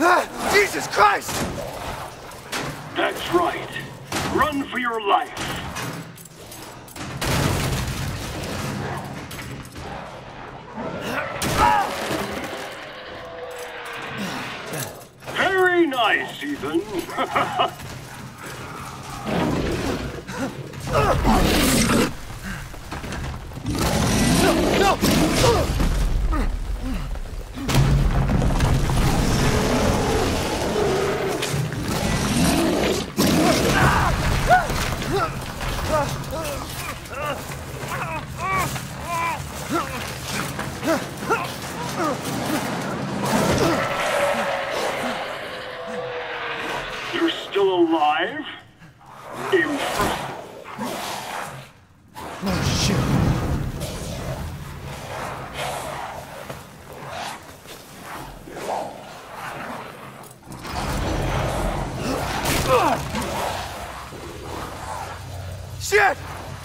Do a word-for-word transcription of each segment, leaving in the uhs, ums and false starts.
Ah, Jesus Christ! That's right. Run for your life. Very nice, Ethan. No! No! You're still alive? Impressive. Oh, shit. Shit!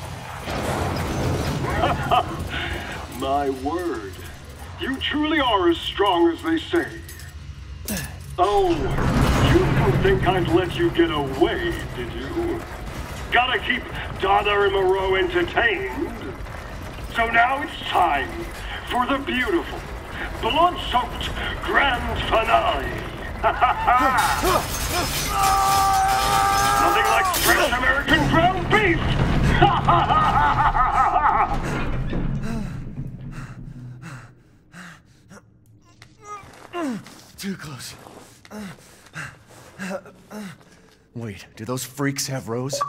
My word. You truly are as strong as they say. Oh, you didn't think I'd let you get away, did you? Gotta keep Donna and Moreau entertained. So now it's time for the beautiful, blood-soaked grand finale. Nothing like fresh American ground beef! Too close. Wait, do those freaks have Rose?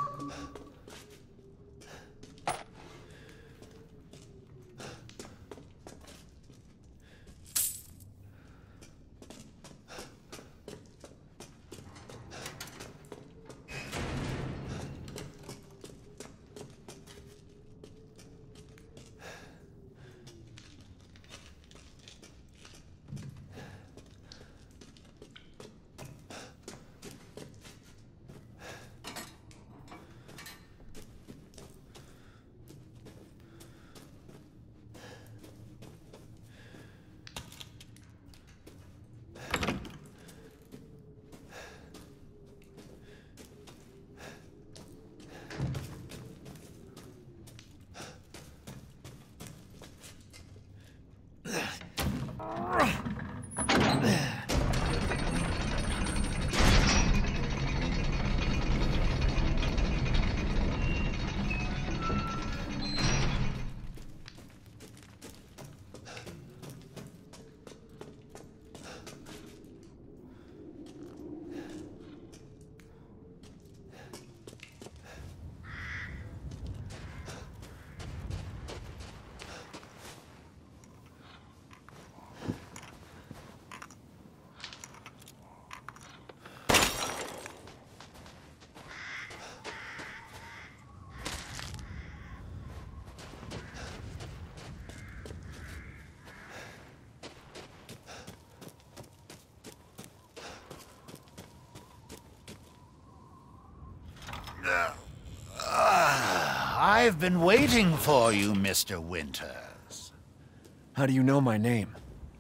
I've been waiting for you, Mister Winters. How do you know my name?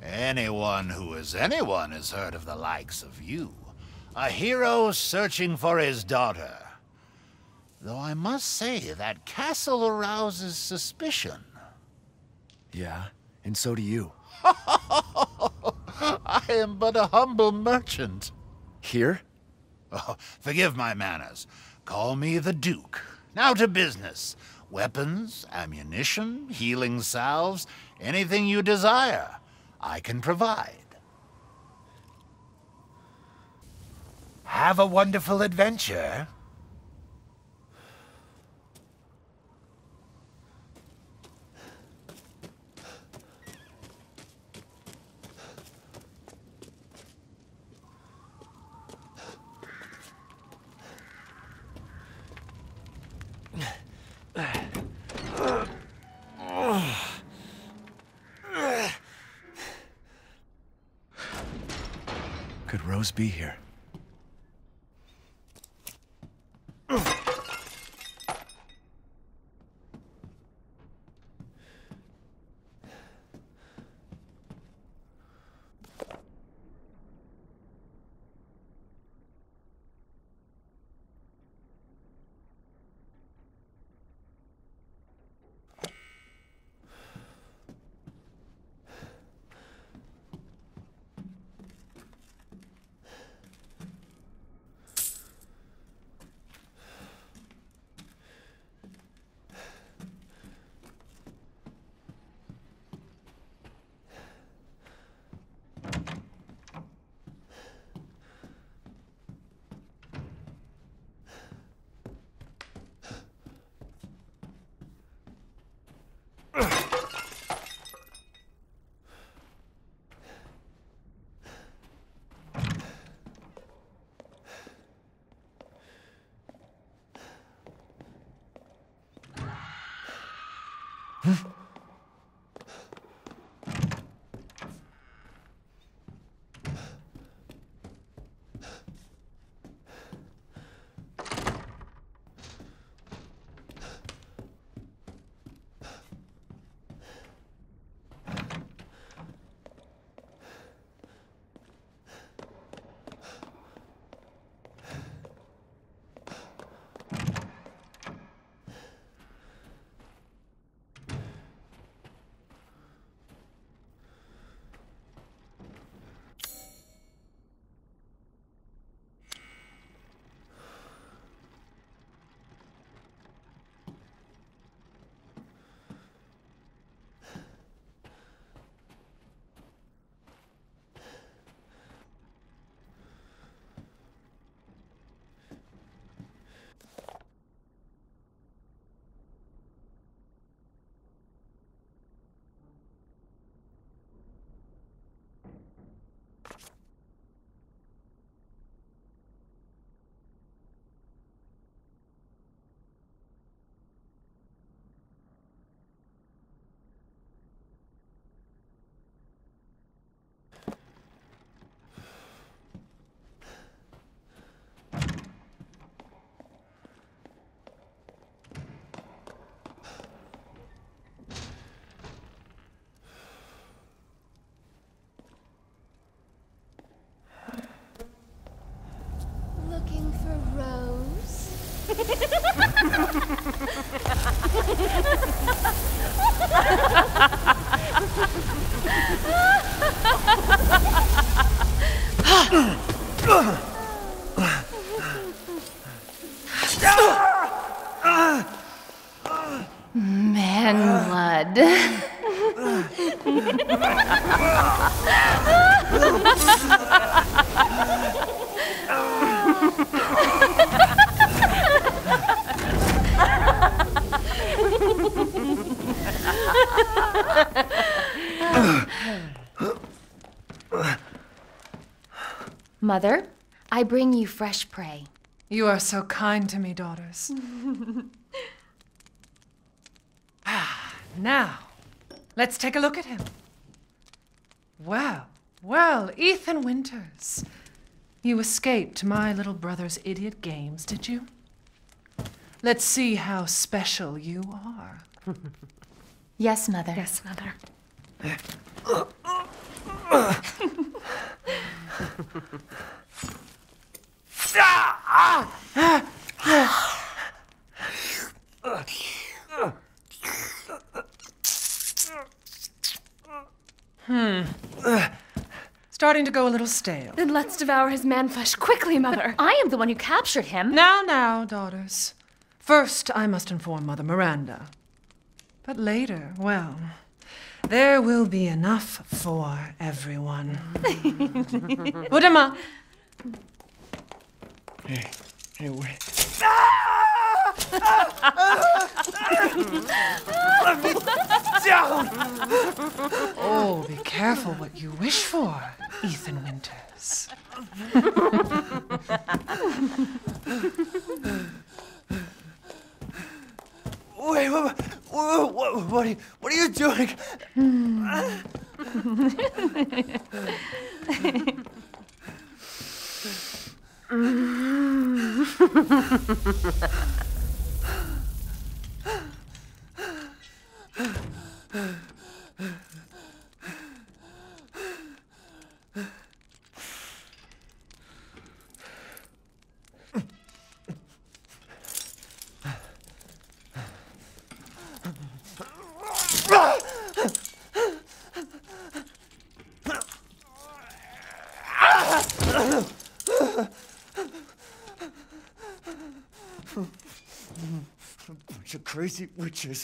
Anyone who is anyone has heard of the likes of you. A hero searching for his daughter. Though I must say, that castle arouses suspicion. Yeah, and so do you. I am but a humble merchant. Here? Oh, forgive my manners. Call me the Duke. Now to business. Weapons, ammunition, healing salves, anything you desire, I can provide. Have a wonderful adventure. Could Rose be here? Mother, I bring you fresh prey. You are so kind to me, daughters. Ah, now, let's take a look at him. Well, well, Ethan Winters. You escaped my little brother's idiot games, did you? Let's see how special you are. Yes, Mother. Yes, Mother. Hmm. Starting to go a little stale. Then let's devour his man-flesh quickly, Mother. I am the one who captured him. Now, now, daughters. First, I must inform Mother Miranda. But later, well, there will be enough for everyone. Put him up. Hey, hey, wait. Let me down! Oh, be careful what you wish for, Ethan Winters. Wait, what, what, what, what, are, you, what are you doing? Bunch of crazy witches.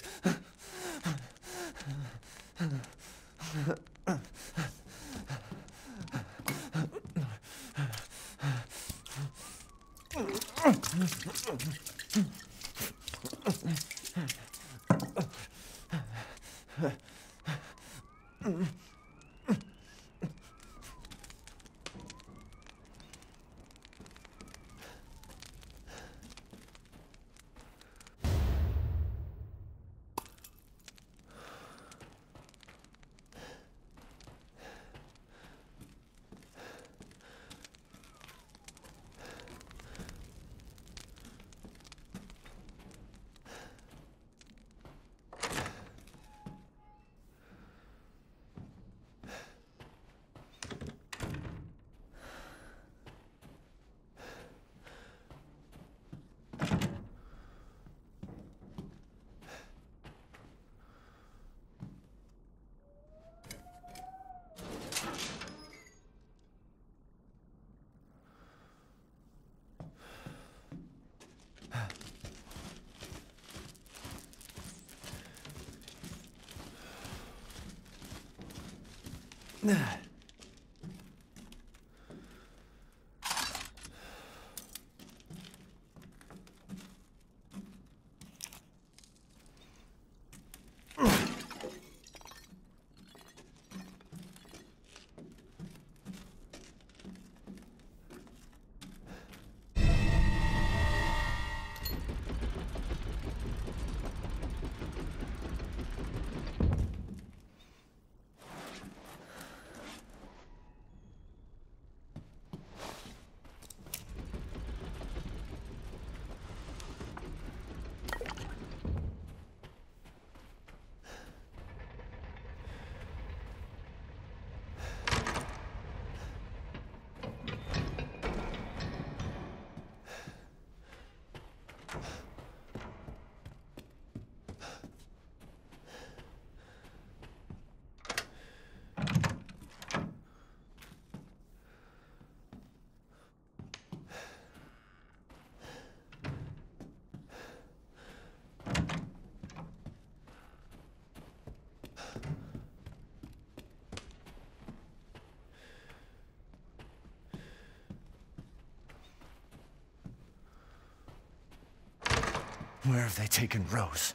Where have they taken Rose?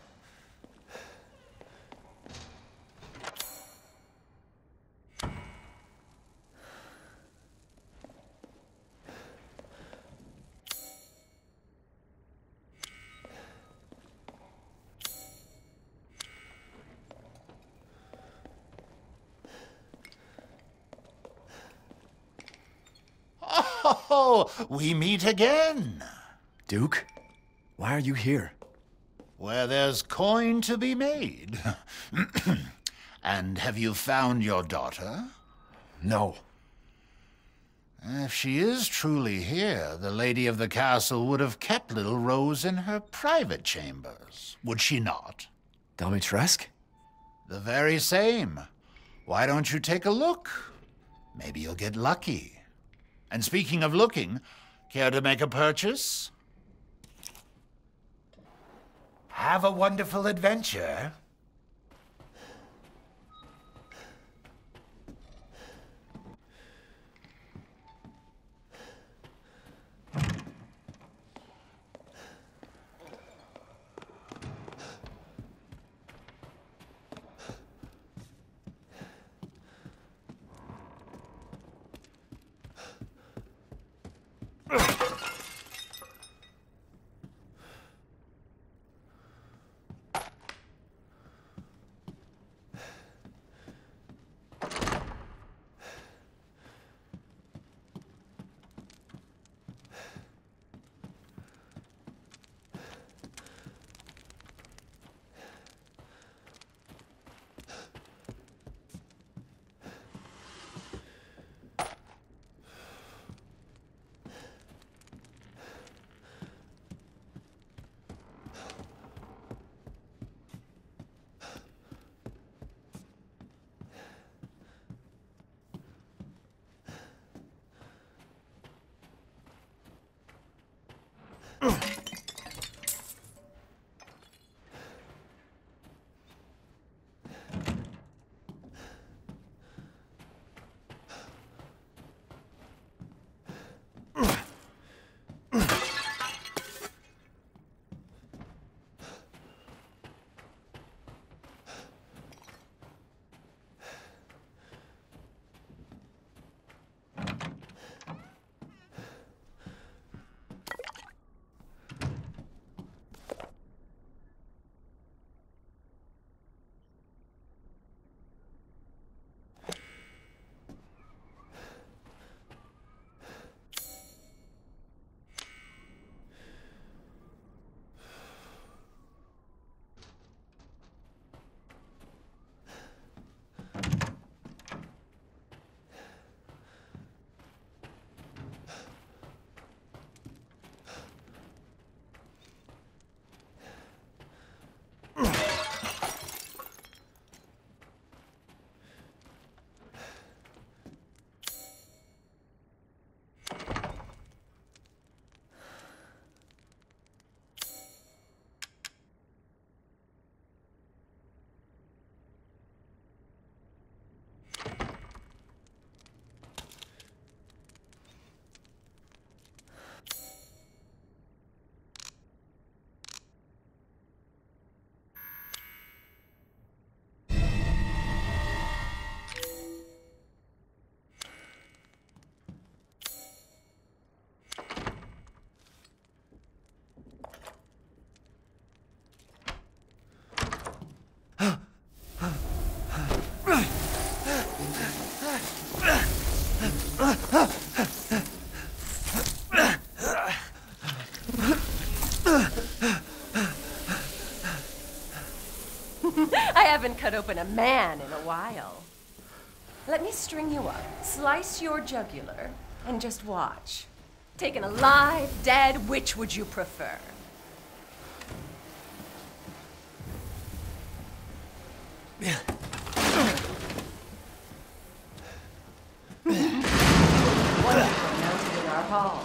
Oh, we meet again. Duke, why are you here? Where there's coin to be made. And have you found your daughter? No. If she is truly here, the lady of the castle would have kept little Rose in her private chambers, would she not? Dimitrescu? The very same. Why don't you take a look? Maybe you'll get lucky. And speaking of looking, care to make a purchase? Have a wonderful adventure. I haven't cut open a man in a while. Let me string you up, slice your jugular, and just watch. Taken alive, dead, which would you prefer? Wonderful mounted in our hall.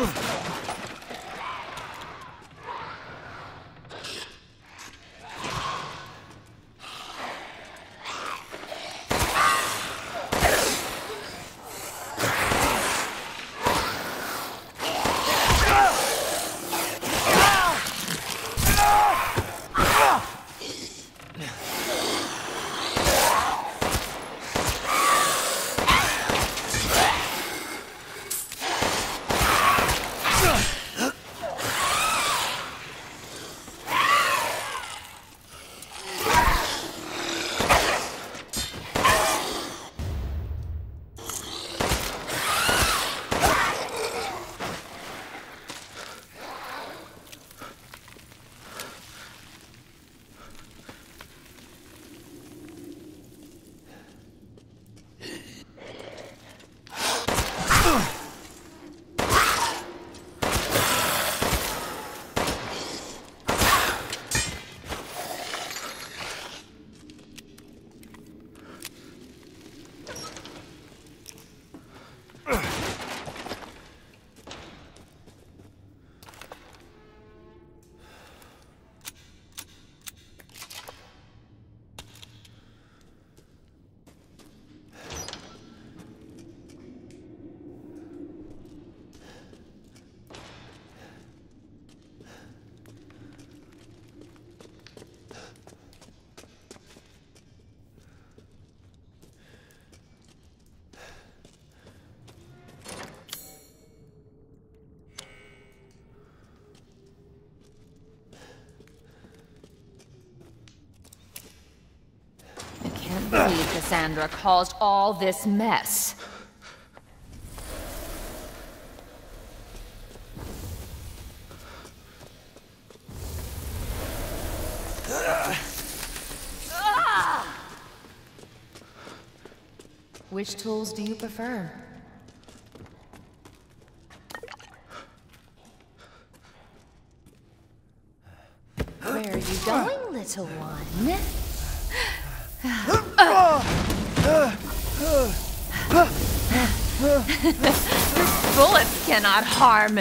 I can't believe Cassandra caused all this mess. Which tools do you prefer? Where are you going, little one? Bullets cannot harm.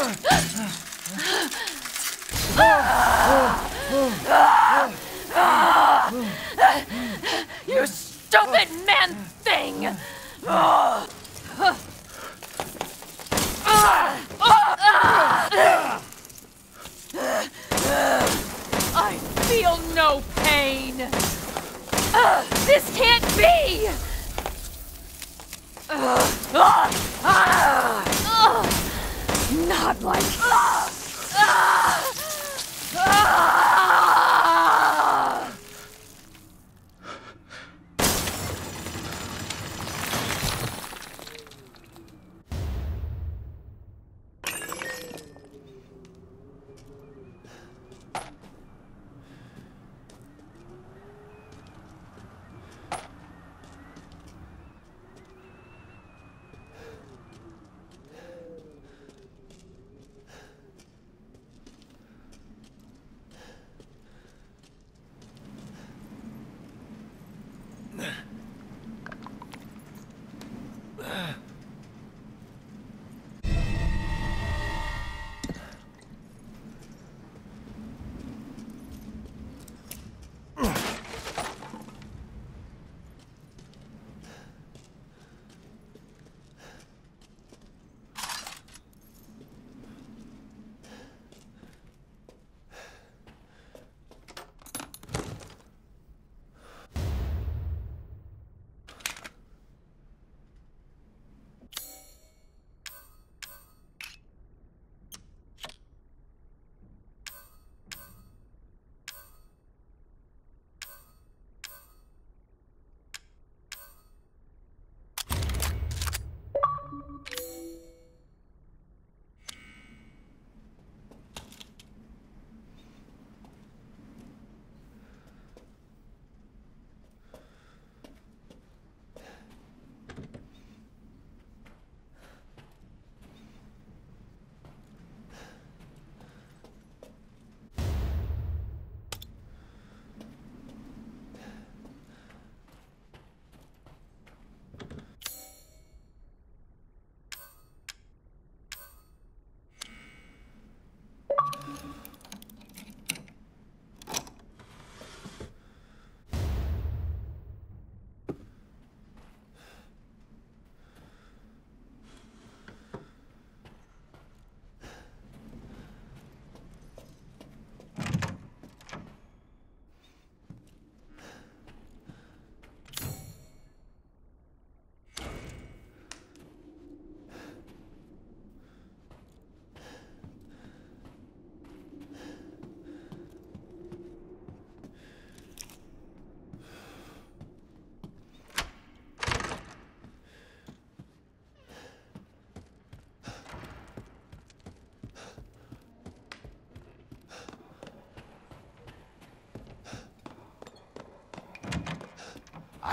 You stupid man thing! I feel no pain. This can't be! Not like...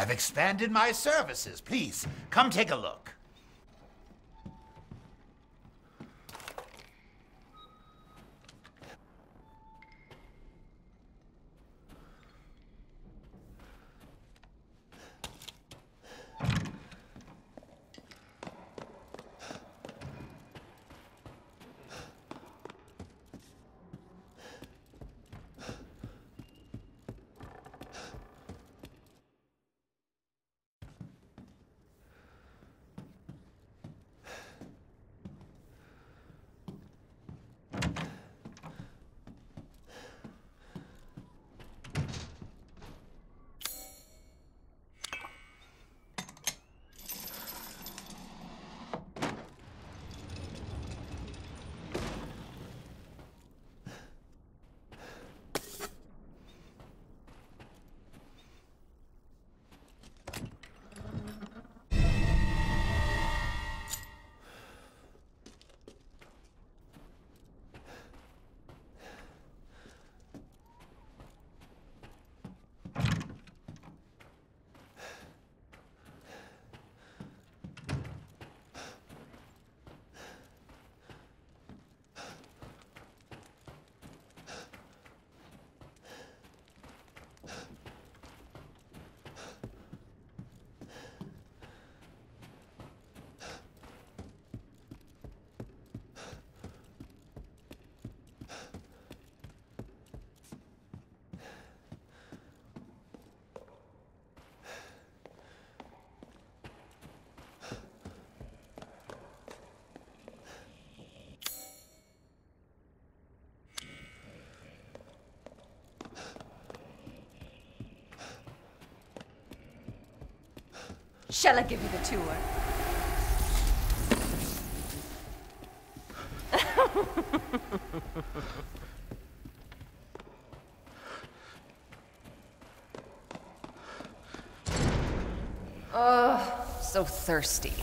I've expanded my services. Please, come take a look. Shall I give you the tour? Oh, so thirsty.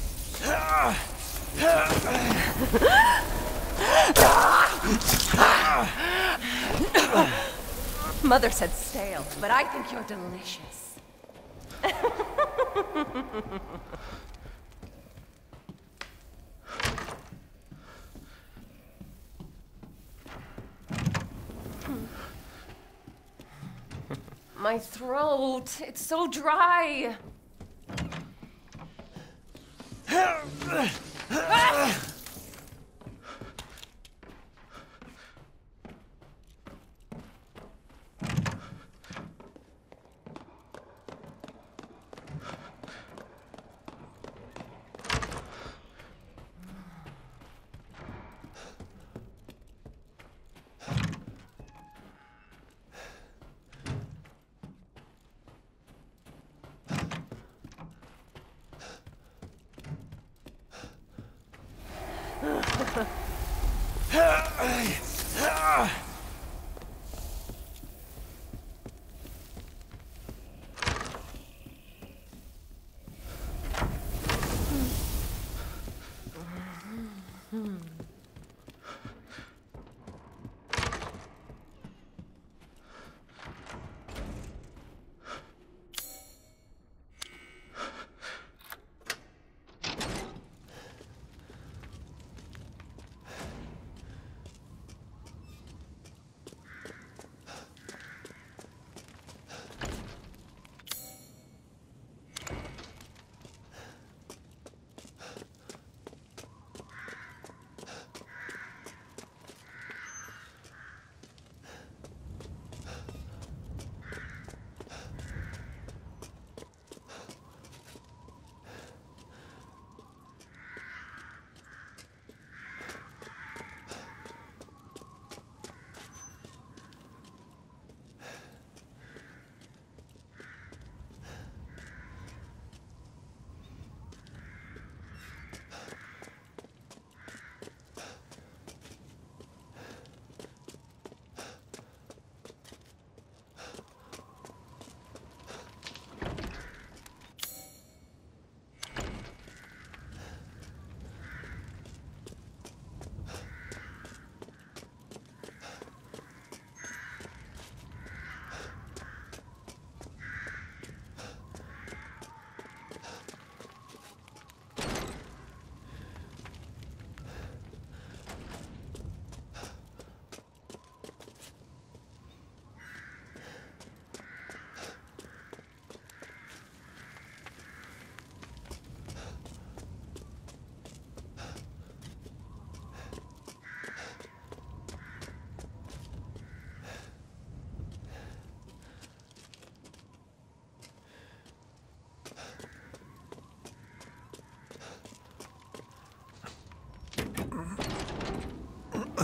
Mother said stale, but I think you're delicious. My throat, it's so dry.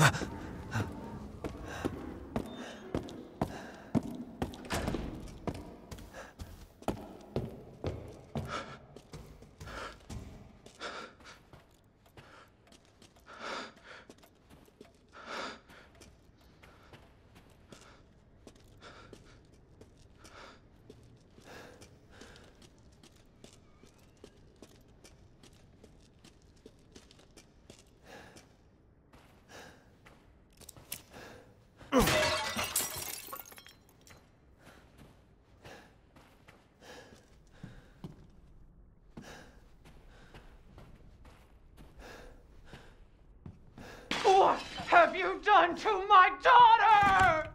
What have you done to my daughter?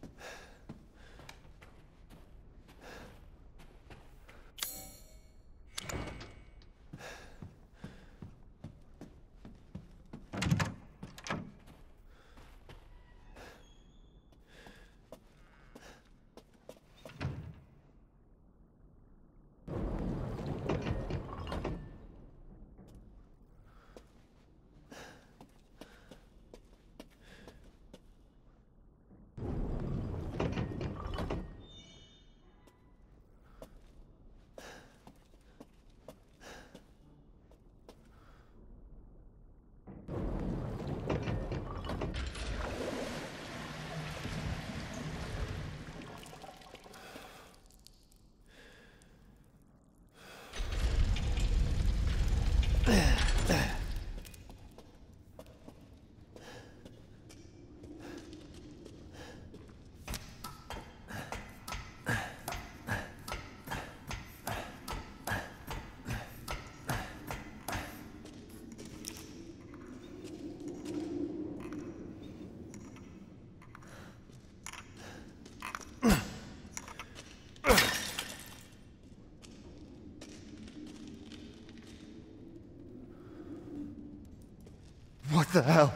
What the hell?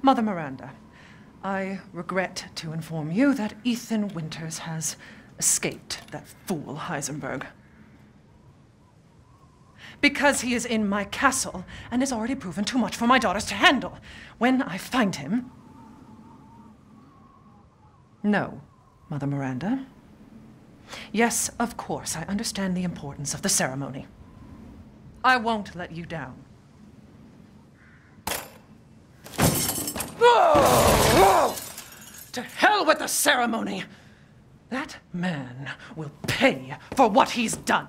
Mother Miranda, I regret to inform you that Ethan Winters has escaped that fool Heisenberg. Because he is in my castle and has already proven too much for my daughters to handle. When I find him... No, Mother Miranda. Yes, of course, I understand the importance of the ceremony. I won't let you down. Oh! To hell with the ceremony! That man will pay for what he's done.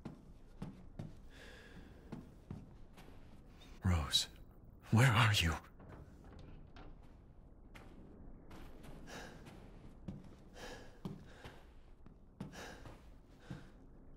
Rose, where are you?